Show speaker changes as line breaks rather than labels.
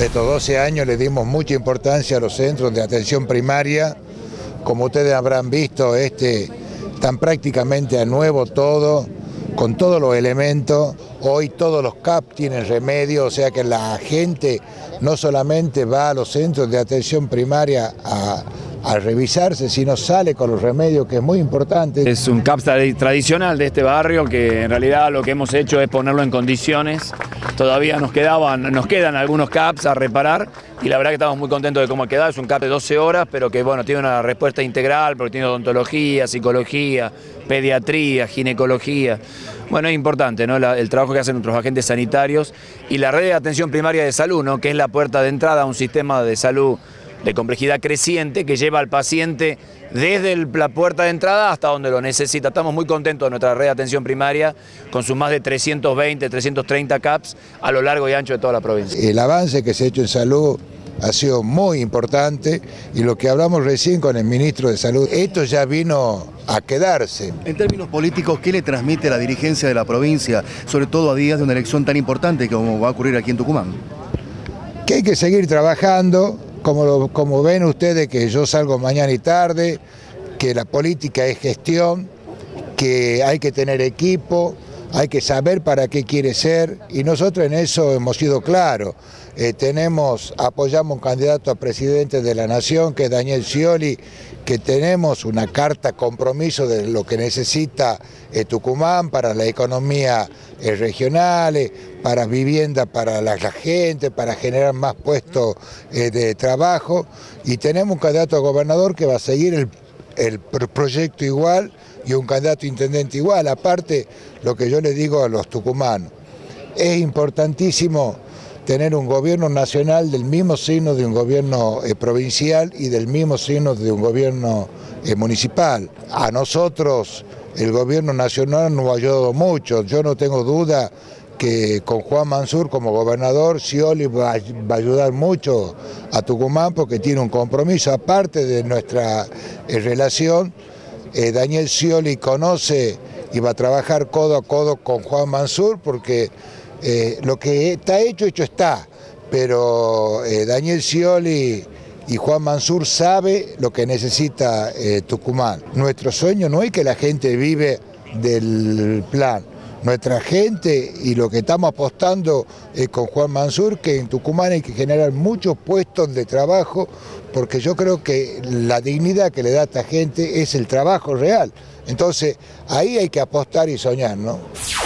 estos 12 años le dimos mucha importancia a los centros de atención primaria. Como ustedes habrán visto, están prácticamente a nuevo todo, con todos los elementos. Hoy todos los CAP tienen remedio, o sea que la gente no solamente va a los centros de atención primaria a revisarse, sino sale con los remedios, que es muy importante.
Es un CAP tradicional de este barrio que en realidad lo que hemos hecho es ponerlo en condiciones. Todavía nos quedan algunos CAPs a reparar y la verdad que estamos muy contentos de cómo ha quedado. Es un CAP de 12 horas, pero que bueno, tiene una respuesta integral porque tiene odontología, psicología, pediatría, ginecología. Bueno, es importante, ¿no? El trabajo que hacen nuestros agentes sanitarios y la red de atención primaria de salud, ¿no? Que es la puerta de entrada a un sistema de salud de complejidad creciente que lleva al paciente desde la puerta de entrada hasta donde lo necesita. Estamos muy contentos de nuestra red de atención primaria con sus más de 320, 330 CAPs a lo largo y ancho de toda la provincia.
El avance que se ha hecho en salud ha sido muy importante y lo que hablamos recién con el ministro de Salud, esto ya vino a quedarse.
En términos políticos, ¿qué le transmite la dirigencia de la provincia, sobre todo a días de una elección tan importante como va a ocurrir aquí en Tucumán?
Que hay que seguir trabajando, como ven ustedes que yo salgo mañana y tarde, que la política es gestión, que hay que tener equipo, hay que saber para qué quiere ser y nosotros en eso hemos sido claros. Apoyamos un candidato a presidente de la Nación que es Daniel Scioli, que tenemos una carta compromiso de lo que necesita Tucumán para la economía regional, para vivienda para la gente, para generar más puestos de trabajo y tenemos un candidato a gobernador que va a seguir el proyecto igual y un candidato a intendente igual. Aparte, lo que yo le digo a los tucumanos, es importantísimo tener un gobierno nacional del mismo signo de un gobierno provincial y del mismo signo de un gobierno municipal. A nosotros el gobierno nacional nos ha ayudado mucho, yo no tengo duda que con Juan Mansur como gobernador, Scioli va a ayudar mucho a Tucumán porque tiene un compromiso, aparte de nuestra relación. Daniel Scioli conoce y va a trabajar codo a codo con Juan Mansur porque lo que está hecho está, pero Daniel Scioli y Juan Mansur sabe lo que necesita Tucumán. Nuestro sueño no es que la gente vive del plan, nuestra gente y lo que estamos apostando con Juan Mansur, que en Tucumán hay que generar muchos puestos de trabajo, porque yo creo que la dignidad que le da a esta gente es el trabajo real. Entonces ahí hay que apostar y soñar, ¿no?